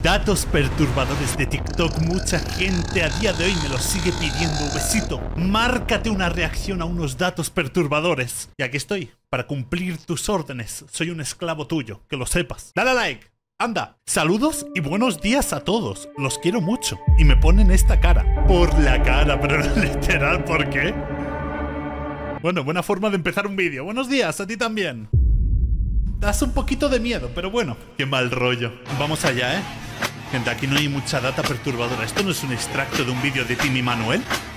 Datos perturbadores de TikTok. Mucha gente a día de hoy me los sigue pidiendo. Besito, márcate una reacción a unos datos perturbadores. Y aquí estoy, para cumplir tus órdenes. Soy un esclavo tuyo, que lo sepas. Dale a like. Anda, saludos y buenos días a todos. Los quiero mucho. Y me ponen esta cara. Por la cara, pero literal, ¿por qué? Bueno, buena forma de empezar un vídeo. Buenos días, a ti también. Das un poquito de miedo, pero bueno. Qué mal rollo. Vamos allá, ¿eh? Gente, aquí no hay mucha data perturbadora. ¿Esto no es un extracto de un vídeo de Tim y Manuel?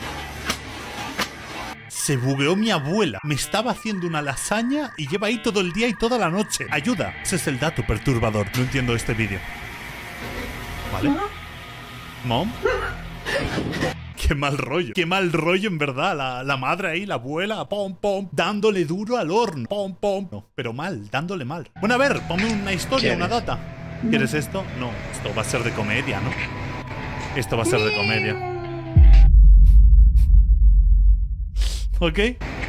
Se bugueó mi abuela. Me estaba haciendo una lasaña y lleva ahí todo el día y toda la noche. Ayuda. Ese es el dato perturbador. No entiendo este vídeo. ¿Vale? ¿Mom? Qué mal rollo. Qué mal rollo, en verdad. La madre ahí, la abuela, pom, pom, dándole duro al horno. Pom, pom. No, pero mal, dándole mal. Bueno, a ver, ponme una historia, una data. ¿Quieres esto? No, esto va a ser de comedia, ¿no? Esto va a ser de comedia. ¿Ok?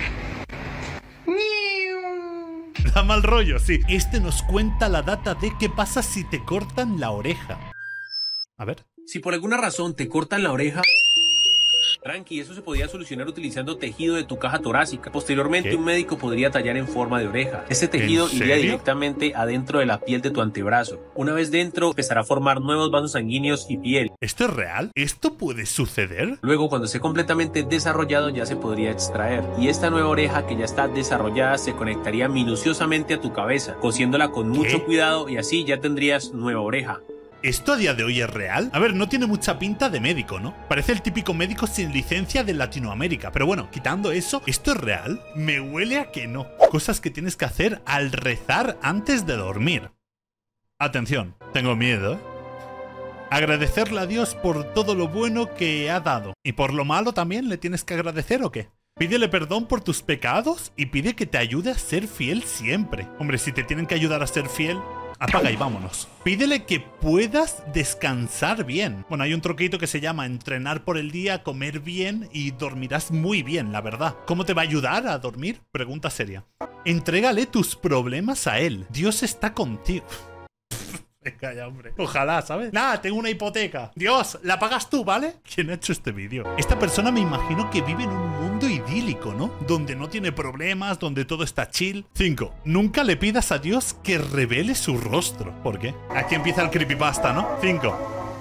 Da mal rollo, sí. Este nos cuenta la data de qué pasa si te cortan la oreja. A ver. Si por alguna razón te cortan la oreja, tranqui, eso se podía solucionar utilizando tejido de tu caja torácica. Posteriormente, un médico podría tallar en forma de oreja. Este tejido iría directamente adentro de la piel de tu antebrazo. Una vez dentro, empezará a formar nuevos vasos sanguíneos y piel. ¿Esto es real? ¿Esto puede suceder? Luego, cuando esté completamente desarrollado, ya se podría extraer. Y esta nueva oreja que ya está desarrollada se conectaría minuciosamente a tu cabeza, cosiéndola con mucho cuidado y así ya tendrías nueva oreja. ¿Esto a día de hoy es real? A ver, no tiene mucha pinta de médico, ¿no? Parece el típico médico sin licencia de Latinoamérica. Pero bueno, quitando eso, ¿esto es real? Me huele a que no. Cosas que tienes que hacer al rezar antes de dormir. Atención, tengo miedo, ¿eh? Agradecerle a Dios por todo lo bueno que ha dado. ¿Y por lo malo también le tienes que agradecer o qué? Pídele perdón por tus pecados y pide que te ayude a ser fiel siempre. Hombre, si te tienen que ayudar a ser fiel, apaga y vámonos. Pídele que puedas descansar bien. Bueno, hay un truquito que se llama entrenar por el día, comer bien y dormirás muy bien, la verdad. ¿Cómo te va a ayudar a dormir? Pregunta seria. Entrégale tus problemas a él. Dios está contigo. Calla, hombre. Ojalá, ¿sabes? Nada, tengo una hipoteca. Dios, la pagas tú, ¿vale? ¿Quién ha hecho este vídeo? Esta persona me imagino que vive en un mundo idílico, ¿no? Donde no tiene problemas, donde todo está chill. 5. Nunca le pidas a Dios que revele su rostro. ¿Por qué? Aquí empieza el creepypasta, ¿no? 5.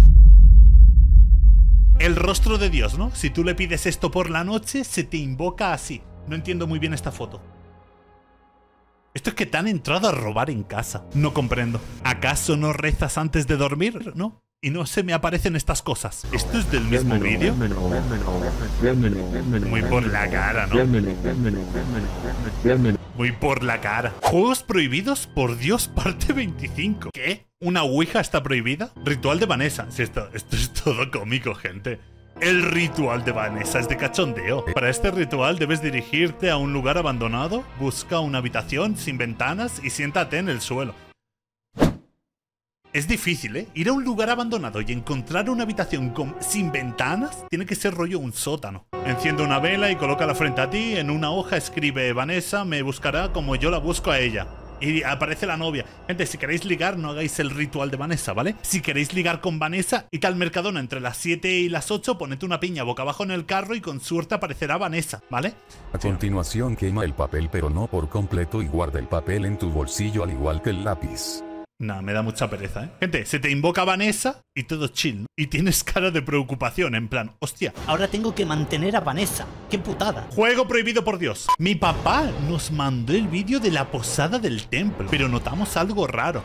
El rostro de Dios, ¿no? Si tú le pides esto por la noche, se te invoca así. No entiendo muy bien esta foto. Esto es que te han entrado a robar en casa. No comprendo. ¿Acaso no rezas antes de dormir? ¿No? Y no se me aparecen estas cosas. ¿Esto es del mismo vídeo? Muy por la cara, ¿no? Muy por la cara. Juegos prohibidos por Dios, parte 25. ¿Qué? ¿Una ouija está prohibida? Ritual de Vanessa. Sí, esto es todo cómico, gente. El ritual de Vanessa es de cachondeo. Para este ritual debes dirigirte a un lugar abandonado, busca una habitación sin ventanas y siéntate en el suelo. Es difícil, ¿eh? Ir a un lugar abandonado y encontrar una habitación sin ventanas tiene que ser rollo un sótano. Enciende una vela y colócala frente a ti. En una hoja escribe: Vanessa me buscará como yo la busco a ella. Y aparece la novia. Gente, si queréis ligar, no hagáis el ritual de Vanessa, ¿vale? Si queréis ligar con Vanessa, id al Mercadona entre las 7 y las 8, poned una piña boca abajo en el carro y con suerte aparecerá Vanessa, ¿vale? A continuación quema el papel, pero no por completo, y guarda el papel en tu bolsillo al igual que el lápiz. Nah, me da mucha pereza, ¿eh? Gente, se te invoca Vanessa y todo chill, ¿no? Y tienes cara de preocupación, en plan, hostia, ahora tengo que mantener a Vanessa. ¡Qué putada! Juego prohibido por Dios. Mi papá nos mandó el vídeo de la posada del templo, pero notamos algo raro.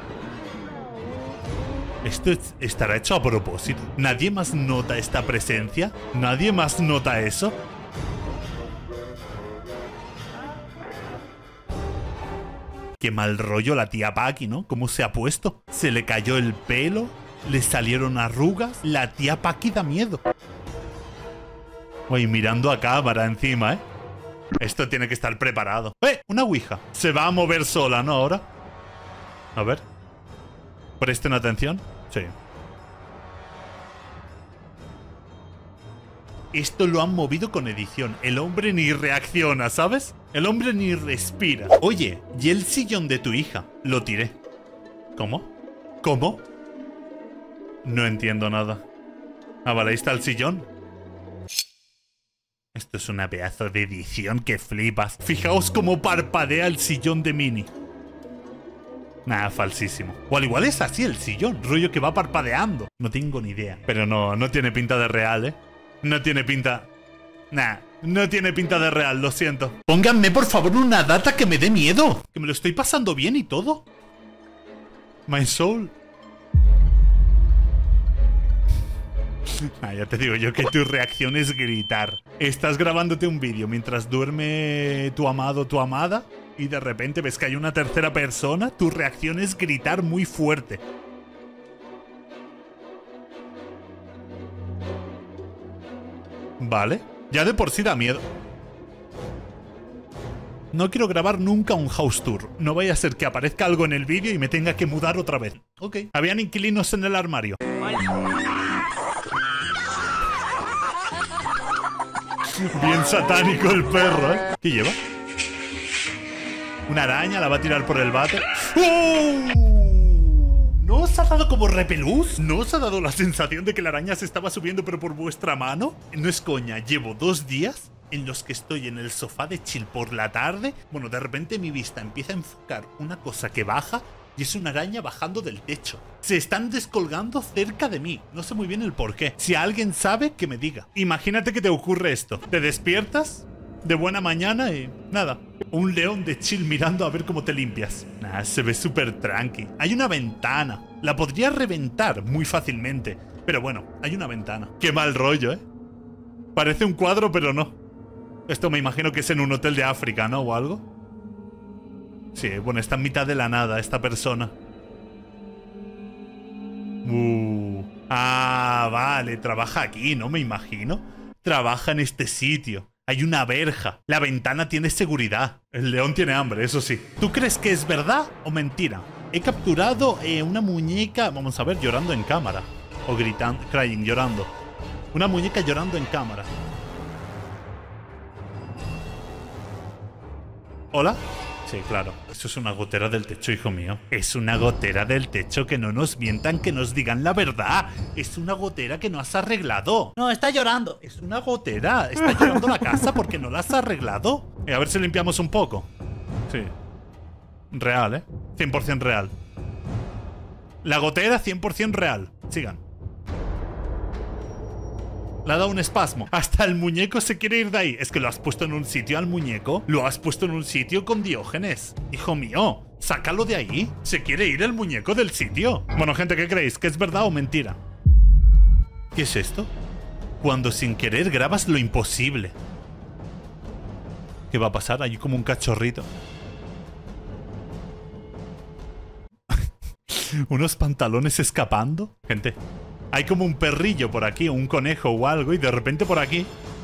¿Esto estará hecho a propósito? ¿Nadie más nota esta presencia? ¿Nadie más nota eso? Qué mal rollo la tía Paqui, ¿no? ¿Cómo se ha puesto? Se le cayó el pelo, le salieron arrugas. La tía Paqui da miedo. Uy, mirando a cámara encima, ¿eh? Esto tiene que estar preparado. ¡Eh! Una ouija. Se va a mover sola, ¿no? Ahora. A ver. ¿Presten atención? Sí. Esto lo han movido con edición. El hombre ni reacciona, ¿sabes? El hombre ni respira. Oye, ¿y el sillón de tu hija? Lo tiré. ¿Cómo? ¿Cómo? No entiendo nada. Ah, vale, ahí está el sillón. Esto es una pedazo de edición que flipas. Fijaos cómo parpadea el sillón de Mini. Nah, falsísimo. O al igual es así el sillón, rollo que va parpadeando. No tengo ni idea. Pero no tiene pinta de real, ¿eh? No tiene pinta... Nah, no tiene pinta de real, lo siento. Pónganme por favor una data que me dé miedo. Que me lo estoy pasando bien y todo. My soul. Ah, ya te digo yo que tu reacción es gritar. Estás grabándote un vídeo mientras duerme tu amado o tu amada y de repente ves que hay una tercera persona. Tu reacción es gritar muy fuerte. Vale. Ya de por sí da miedo. No quiero grabar nunca un house tour. No vaya a ser que aparezca algo en el vídeo y me tenga que mudar otra vez. Ok. Habían inquilinos en el armario. Bien satánico el perro, ¿eh? ¿Qué lleva? Una araña, la va a tirar por el váter. ¡Oh! ¿No os ha dado como repelús? ¿No os ha dado la sensación de que la araña se estaba subiendo pero por vuestra mano? No es coña, llevo 2 días en los que estoy en el sofá de chill por la tarde. Bueno, de repente mi vista empieza a enfocar una cosa que baja y es una araña bajando del techo. Se están descolgando cerca de mí. No sé muy bien el por qué. Si alguien sabe, que me diga. Imagínate que te ocurre esto. Te despiertas de buena mañana y nada. Un león de chill mirando a ver cómo te limpias. Nah, se ve súper tranqui. Hay una ventana. La podría reventar muy fácilmente. Pero bueno, hay una ventana. Qué mal rollo, ¿eh? Parece un cuadro, pero no. Esto me imagino que es en un hotel de África, ¿no? O algo. Sí, bueno, está en mitad de la nada esta persona. Ah, vale, trabaja aquí, ¿no? Me imagino. Trabaja en este sitio. Hay una verja. La ventana tiene seguridad. El león tiene hambre, eso sí. ¿Tú crees que es verdad o mentira? He capturado una muñeca, vamos a ver, llorando en cámara. O gritando, crying, llorando. Una muñeca llorando en cámara. ¿Hola? Sí, claro. Eso es una gotera del techo, hijo mío. Es una gotera del techo, que no nos mientan, que nos digan la verdad. Es una gotera que no has arreglado. No, está llorando. Es una gotera. Está llorando la casa porque no la has arreglado. A ver si limpiamos un poco. Sí. Real, ¿eh? 100% real. La gotera 100% real. Sigan. Le ha dado un espasmo. Hasta el muñeco se quiere ir de ahí. Es que lo has puesto en un sitio al muñeco. Lo has puesto en un sitio con Diógenes. Hijo mío, sácalo de ahí. Se quiere ir el muñeco del sitio. Bueno, gente, ¿qué creéis? ¿Que es verdad o mentira? ¿Qué es esto? Cuando sin querer grabas lo imposible. ¿Qué va a pasar? Hay como un cachorrito. ¿Unos pantalones escapando? Gente, hay como un perrillo por aquí, un conejo o algo, y de repente por aquí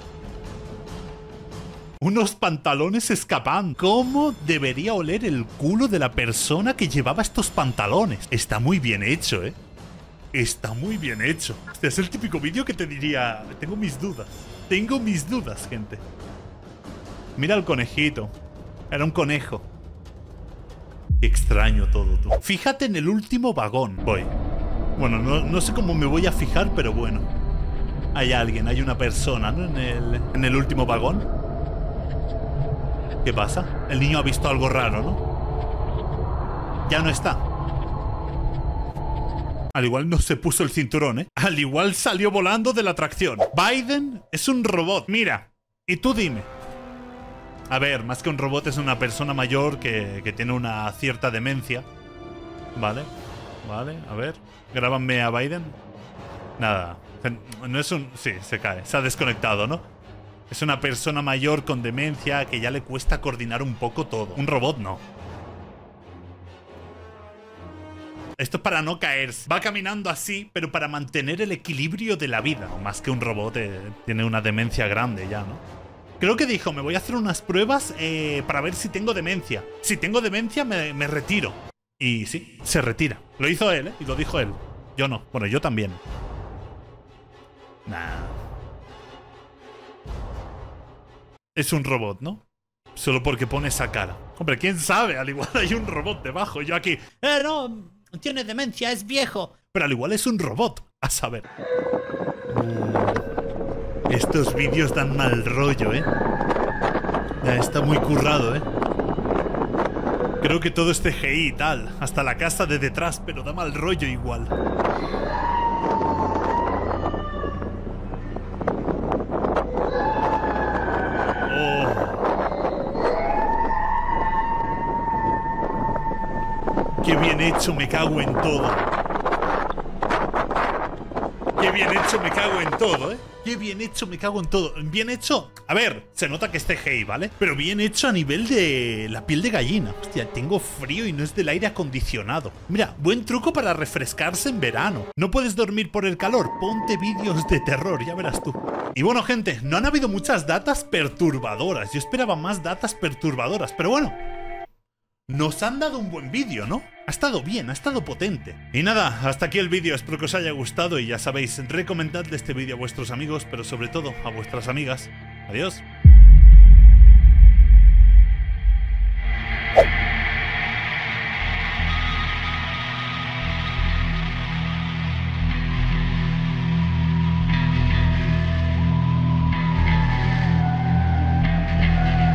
unos pantalones escapan. ¿Cómo debería oler el culo de la persona que llevaba estos pantalones? Está muy bien hecho, ¿eh? Está muy bien hecho. Este es el típico vídeo que te diría... Tengo mis dudas. Tengo mis dudas, gente. Mira el conejito. Era un conejo. Qué extraño todo, tú. Fíjate en el último vagón. Voy. Bueno, no sé cómo me voy a fijar, pero bueno. Hay alguien, hay una persona, ¿no? En el último vagón. ¿Qué pasa? El niño ha visto algo raro, ¿no? Ya no está. Al igual no se puso el cinturón, ¿eh? Al igual salió volando de la atracción. Biden es un robot, mira. Y tú dime. A ver, más que un robot es una persona mayor que tiene una cierta demencia. Vale, vale, a ver. Grábanme a Biden. Nada. No es un... Sí, se cae. Se ha desconectado, ¿no? Es una persona mayor con demencia que ya le cuesta coordinar un poco todo. Un robot no. Esto es para no caerse. Va caminando así, pero para mantener el equilibrio de la vida. Más que un robot, tiene una demencia grande ya, ¿no? Creo que dijo, me voy a hacer unas pruebas para ver si tengo demencia. Si tengo demencia, me retiro. Y sí, se retira. Lo hizo él, ¿eh? Y lo dijo él. Yo no. Bueno, yo también. Nah. Es un robot, ¿no? Solo porque pone esa cara. Hombre, ¿quién sabe? Al igual hay un robot debajo. Yo aquí... No, tiene demencia, es viejo. Pero al igual es un robot. A saber. Estos vídeos dan mal rollo, ¿eh? Ya está muy currado, ¿eh? Creo que todo es CGI y tal. Hasta la casa de detrás, pero da mal rollo igual. Qué bien hecho, me cago en todo. Qué bien hecho, me cago en todo, ¿eh? Qué bien hecho, me cago en todo. Bien hecho. A ver, se nota que es CGI, ¿vale? Pero bien hecho a nivel de la piel de gallina. Hostia, tengo frío y no es del aire acondicionado. Mira, buen truco para refrescarse en verano. No puedes dormir por el calor. Ponte vídeos de terror, ya verás tú. Y bueno, gente, no han habido muchas datas perturbadoras. Yo esperaba más datas perturbadoras, pero bueno. Nos han dado un buen vídeo, ¿no? Ha estado bien, ha estado potente. Y nada, hasta aquí el vídeo, espero que os haya gustado y ya sabéis, recomendadle este vídeo a vuestros amigos, pero sobre todo a vuestras amigas. Adiós.